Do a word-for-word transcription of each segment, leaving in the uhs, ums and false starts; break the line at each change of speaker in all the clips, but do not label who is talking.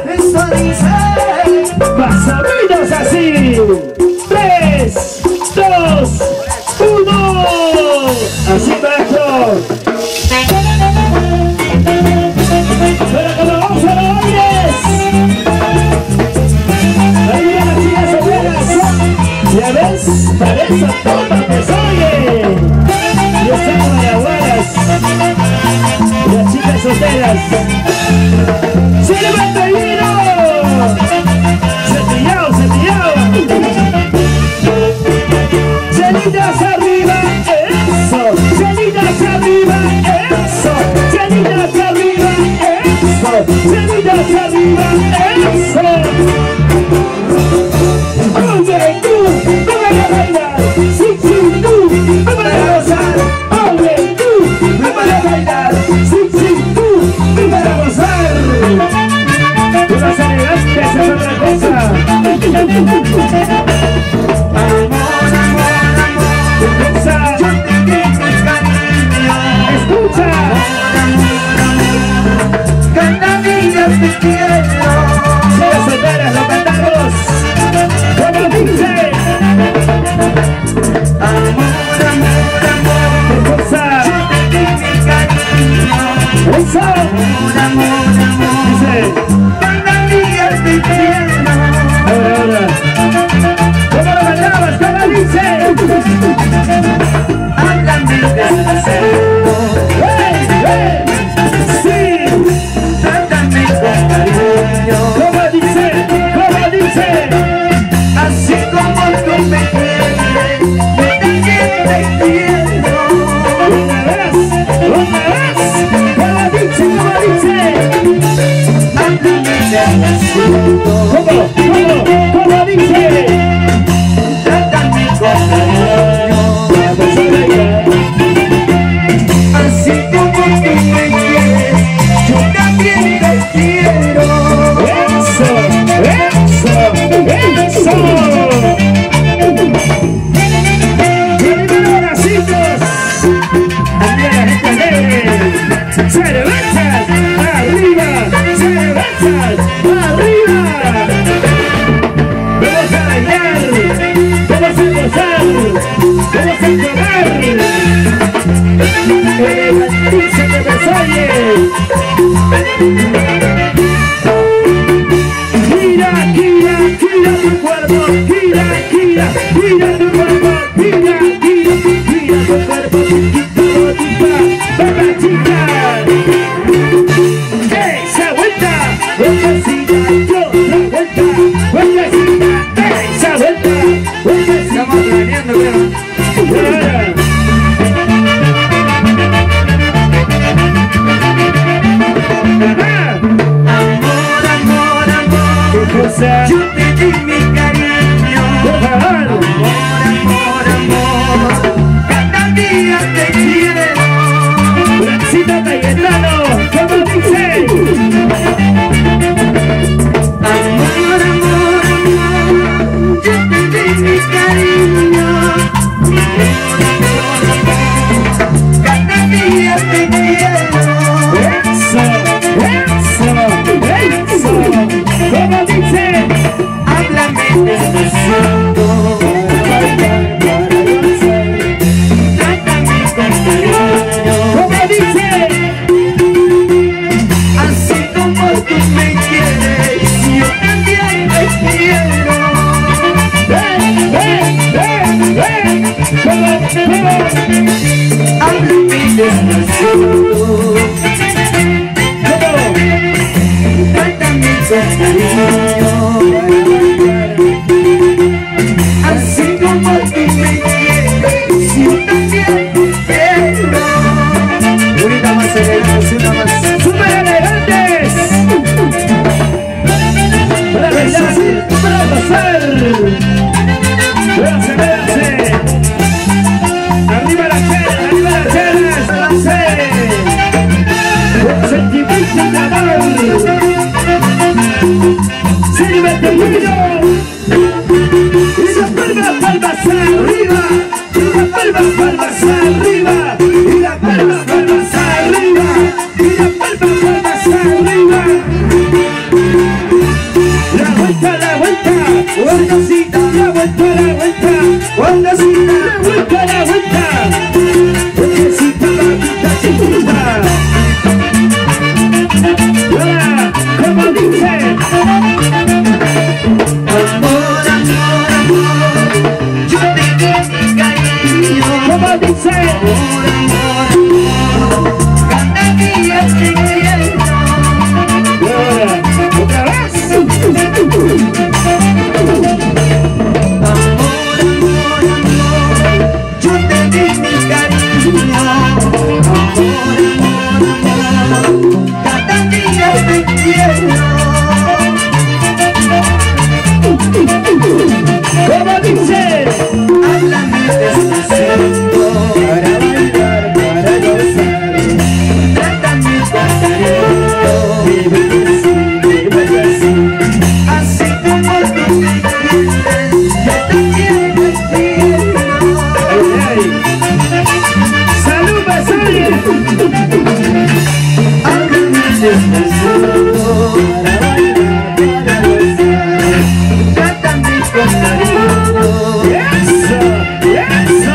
Esto dice
más o menos así. Tres, dos, uno. Así, maestro. Pero como vamos a los bailes. Ahí vienen las chicas solteras. Ya ves, para esa toma que soy. Yo sé como las abuelas. Las chicas solteras. ¡Se levanta el vino! ¡Cepillado, cepillado! ¡Cenitas arriba! ¡Eso! ¡Cenitas arriba! ¡Eso! ¡Cenitas arriba! ¡Eso! ¡Cenitas arriba! ¡Eso! ¡Oye, tú! ¡No me vas a bailar! ¡Sí, sí, tú! ¡No me vas a gozar! ¡Oye, tú! ¡No me vas a bailar! ¡Sí, sí, tú! ¡No me vas a gozar! ¡Unas elegantes es otra cosa!
amor, amor, amor.
¡Escucha!
Yo te tengo cariño.
¡Escucha!
Amor, amor, cada día te quiero.
¡Chicas solteras, lo cantamos! ¡Como dice!
Amor, amor, amor.
¡Escucha!
Yo te tengo cariño.
¡Eso!
Amor, amor, amor.
Dice.
Cada día te quiero.
Ahora, ahora. ¿Cómo lo cantamos? ¿Cómo dice?
Háblame despacito.
¡Hey, hey! ¡Sí!
Trátame con cariño.
¿Cómo dice? ¿Cómo dice?
Así como tú me quieres, yo también te quiero.
¡Una vez! ¡Una vez! ¿Cómo dice? ¿Cómo dice?
Háblame despacito.
¿Cómo? ¿Cómo? ¿Cómo dice?
Trátame con cariño.
Vamos a bailar.
Así como tú me quieres, yo también te quiero.
¡Eso! ¡Eso! ¡Eso! ¡Vienen abracitos! ¡Arriba la gente alegre! ¡Cervezas! ¡Arriba! ¡Cervezas! ¡Arriba! ¡Vamos a bailar! ¡Vamos a gozar! ¡Vamos a comer! ¡Elegantiza que me oye! Gira, gira, gira tu cuerpo, gira, gira, gira tu cuerpo, gira, gira, gira tu cuerpo, chiquito, bonita, baja chica. Esa vuelta, vueltecita, yo la vuelta, vueltecita, esa vuelta, vueltecita.
Estamos planeando, pero
Ahora. Ajá.
amor, amor, amor.
¿Qué cosa?
Yo te di mi cariño.
Por favor.
Amor, amor, amor. Cada día te quiero.
Brancito Cayetano, ¿cómo dice?
Amor, amor, amor. Yo te di mi cariño. Amor, amor, amor. Cada día te quiero.
Eso, eso, eso. ¿Cómo dice?
Háblame despacito. Trátame con cariño.
¿Cómo dice?
Así como tú me quieres, yo también te quiero.
¡Ven, ven, ven, ven! ¿Cómo, cómo?
Háblame despacito. Trátame con cariño. Así como tú me quieres, yo también te quiero. Una más elegante, una más.
¡Súper elegantes! ¡Para bailar, para gozar! ¡Véanse, véanse! ¡Arriba las chelas, arriba las chelas! ¡Véanse! ¡Con sentimiento y amor! ¡Sírvete el vino! vuelta, la vuelta,
Vueltecita,
la vuelta, la vuelta,
vueltecita,
la vuelta, la vuelta. Vueltecita, mamita chiquita. Hola, como dice.
amor, amor, amor, yo te quiero mi cariño.
Como dice.
Amor, amor, amor, cada día te quiero.
Ahora, otra vez.
Amor, amor, amor, yo te di mi cariño. Amor, amor, amor, cada día te quiero.
Como dice.
Háblame despacito para bailar, para gozar. Trátame con cariño, vive así, vive así. Así como tú me quieres, yo también te quiero.
Salud, Basalia.
Háblame despacito para bailar, para gozar. Trátame con cariño.
Eso, eso.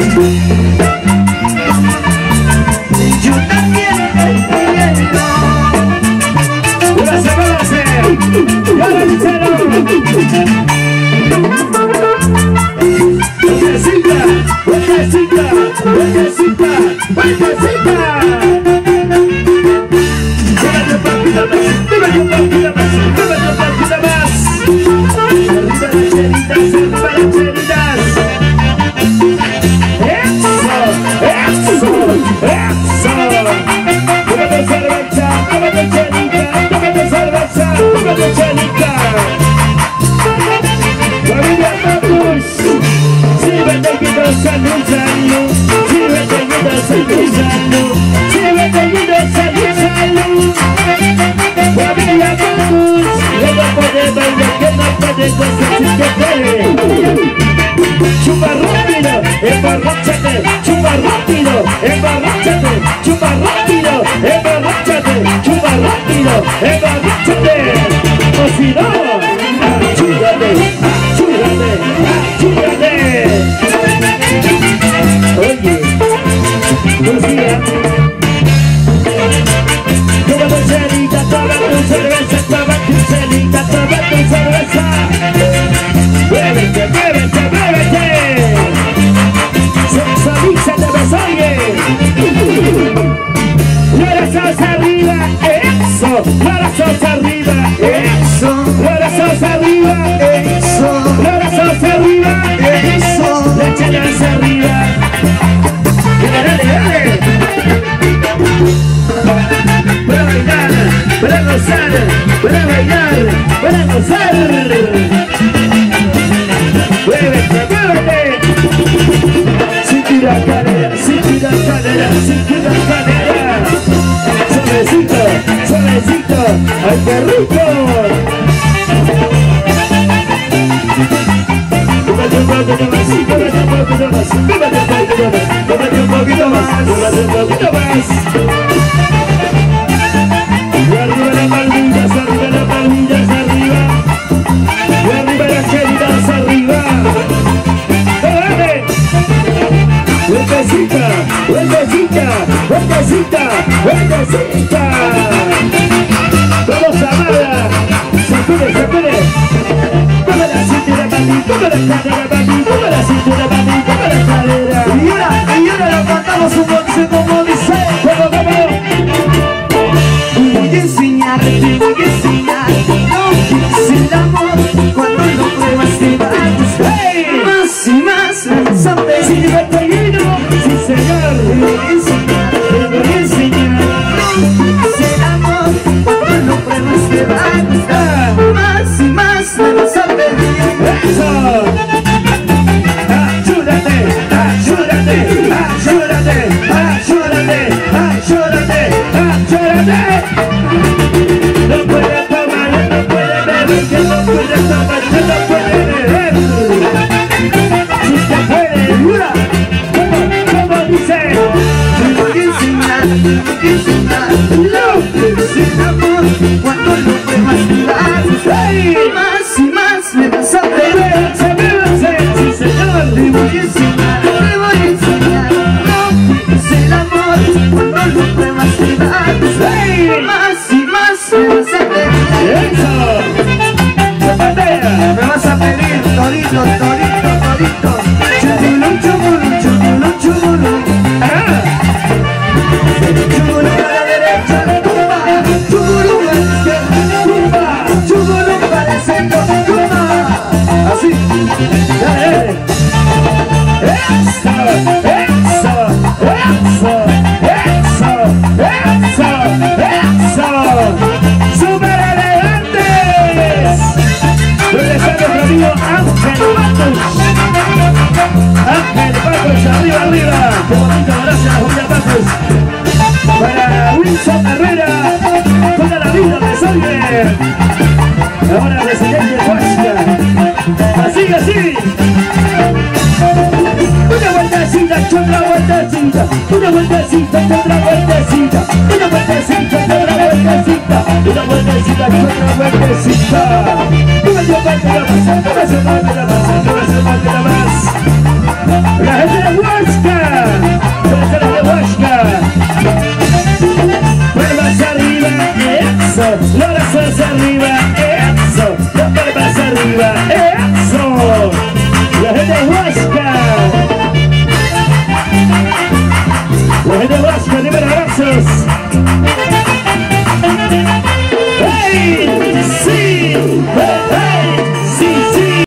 Yo también te quiero.
Una semana hacer. Ya lo hicieron. Vueltecita, vueltecita, vueltecita, vueltecita. Dame un poquito más, dame un poquito más, dame un poquito más. Arriba las chelitas, arriba las chelitas. Eso, eso, eso. Tómate cerveza, tómate chelita, tómate cerveza, tómate chelita. Familia Matus, sirve-te-guidos a Luzano, sirve-te-guidos a Luzano, sirve-te-guidos a Luzano. Familia Matus, que no puede bailar, que no puede gozar sin que te. Chupa rápido, emborráchate, chupa rápido, emborráchate, chupa rápido, emborráchate, chupa rápido, emborráchate. O si no, ayúdate, ayúdate, ayúdate. Oye, Lucía, toma tu celita, toma tu cerveza, toma tu celita, toma tu cerveza. Muévete, muévete, muévete. Sensualízate, Basalia. Brazos arriba, eso. Brazos arriba,
Eso,
brazos arriba,
eso,
brazos arriba,
eso.
las chelas arriba. Dale, dale, dale. Para bailar, para gozar, para bailar, para gozar. Muévete, muévete. Cintura, cadera, cintura, cadera, cintura, cadera. Suavecito, suavecito. ¡Ay, qué rico! Tómate un poquito más, tómate un poquito más, tómate un poquito más, tómate un poquito más, tómate un poquito más. Y arriba las palmillas, arriba las palmillas, arriba. Y arriba las chelitas, arriba. ¡Dale! Vueltecita, vueltecita, vueltecita, vueltecita. Vamos a Amada. Sacude, sacude. Toma la cintura, papi, toma la cadera, papi, toma la cintura, papi, toma la cadera.
Y ahora, y ahora la cantamos un once como dice.
¿Cómo, cómo?
Voy a enseñarte, voy a enseñar lo que es el amor. Cuando lo pruebas te va a gustar.
¡Hey!
Más y más, sabes.
¡Sí, batallino! ¡Sí, señor!
Te voy a enseñar,
¡Te voy a enseñar!
lo que es el amor. Cuando lo pruebas te va a gustar. Más y más, lo sabes bien.
¡Eso! ¡Ayúdate! ¡Ayúdate! ¡Ayúdate! ¡Ayúdate! ¡Ayúdate! ¡Ayúdate! No puede tomar, no puede beber, que no puede tomar, que no puede beber. Si se puede, dura. ¿Cómo? ¿Cómo dice?
Te voy a enseñar, te voy a enseñar lo que es el amor. Cuando lo pruebas te va a gustar.
¡Hey!
Más
¡Eso! ¡Patea!
Me vas a pedir torito, torito, torito. Chumulum, chumulum, chumulum, chumulum.
¡Ah!
Chumulum a la derecha, tumba. Chumulum a la izquierda, tumba. Chumulum para el centro, tumba.
Así. Dale, dale. ¡Eso! ¡Eso! ¡Eso! ¡Eso! ¡Eso! ¡Eso! ¡Súper elegantes! ¿Dónde está nuestro amigo Ángel Patos? Ángel Patos, arriba, arriba. ¡Qué bonito! Gracias, familia Patos. Para Wilson Herrera, toda la vida de Solver. Ahora residente de Huasca. Así, así. Una vueltecita, otra vueltecita. Una vueltecita, otra vueltecita. Una vueltecita, otra vueltecita. Una vueltecita, otra vueltecita. Una vueltecita, otra vueltecita.